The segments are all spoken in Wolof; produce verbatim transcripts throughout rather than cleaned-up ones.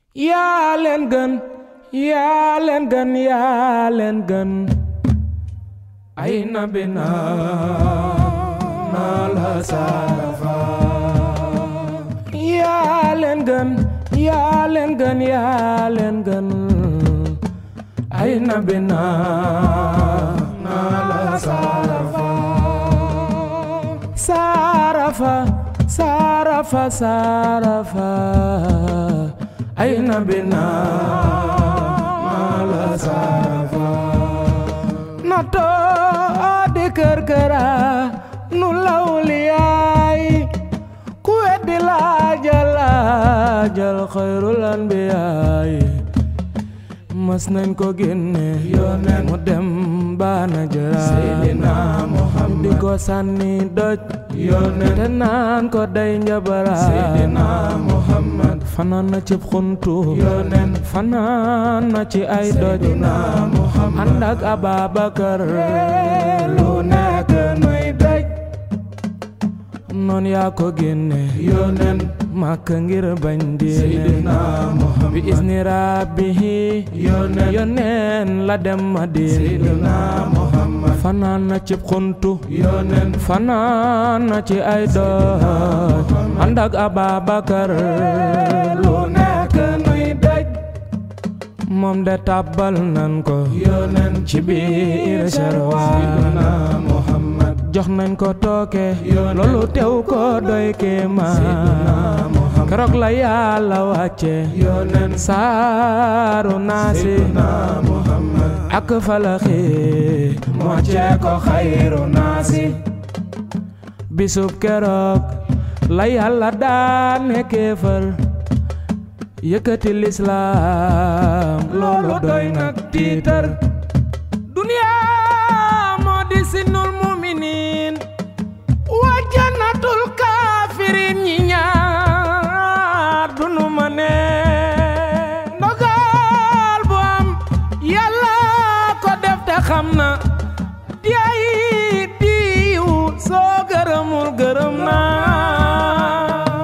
Yalen GEUNE Yalen GEUNE Yalen GEUNE ay nabi naa la sarafa Yalen GEUNE Yalen GEUNE Yalen GEUNE ay nabi naa la sarafa sarafa sarafa sarafa ay nabi naa la sarafa nato adi kër këra nu lawliyaay ku weddi laajal laajal xayrul anbiyaay mas nañ ko génne yónneen mu dem baana jëra Seydina Muhammad di ko sànni doj yónneen te naan ko day njabara Seydina Muhammad fanaan na ci xuntu yónneen fanaan na ci ay doj ànd ak Ababakar lu nekk nuy daj noon yaa ko génne yónneen Makka ngir bañ diine bi izni rabbihi yónneen la dem Madina fanaan na ci xuntu yónneen fanaan na ci ay doj ànd ak Ababakar lu nekk nuy daj moom de tàbbal nan ko yónneen ci biir sarwaan jox nañ ko tooke loolu tew ko doy kéemaan keroog la Yàlla wàcce yónneen saaru naasi ak falaxi mocce ko xayru naasi bisub keroog la Yàlla daane kéefar yëkkati lislaam loolu doy nag tiitar duniya moo di sinul muminin wa jannatul kafirin ñi ñaar dunu ma ne ndogal bu am Yàlla ko def te xam na di ay diiw soo gërëmul gërëm naa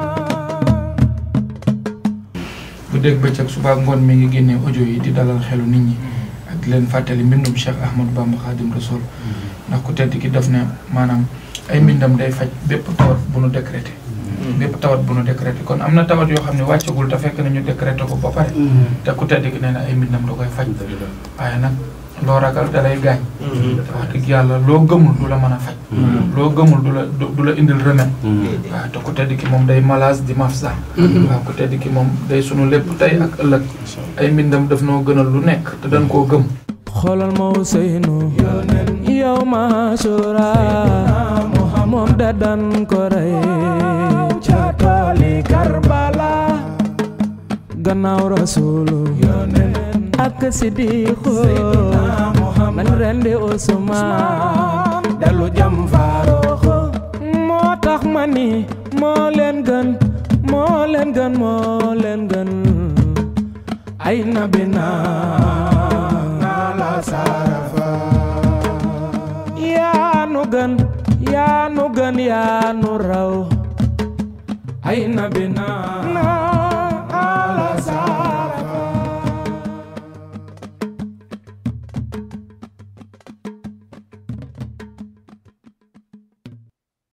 bu dégg bëccëg suba ngoon mi ngi génne audio yi di dalal xelu nit ñi ak di leen fàttali mbindum Cheikh Ahmadou Bamba Khadim Rasoul ndax ku tedd ki def ne maanaam ay mbindam day faj bépp tawat bu nu décrété bépp tawat bu nu décrété kon am na tawat yoo xam ne wàccagul te fekk na ñu décrété ko ba pare te ku tedd ki nee na ay mbindam da koy faj waaye nag loo ragal da lay gaañ wax dëgg yàlla loo gëmul du la mën a faj loo gëmul du la du la indil remède waaw te ku tedd ki moom day malaas di mafsa waaw ku tedd ki moom day sunu lépp tey ak ëllëg ay mbindam daf noo gënal lu nekk te dañ koo gëm xoolal ma Useynu yow ma Ashura moom da dan ko rey ca tooli Karbala gannaaw Rasulu ak Sidiqu nañ rendi Usmaan dellu jam Faaruqu moo tax ma ni moo leen gën moo leen gën moo leen gën ay nabi naa la sarafa yaa nu gën yaa nu gën yaa nu raw ay nabi naa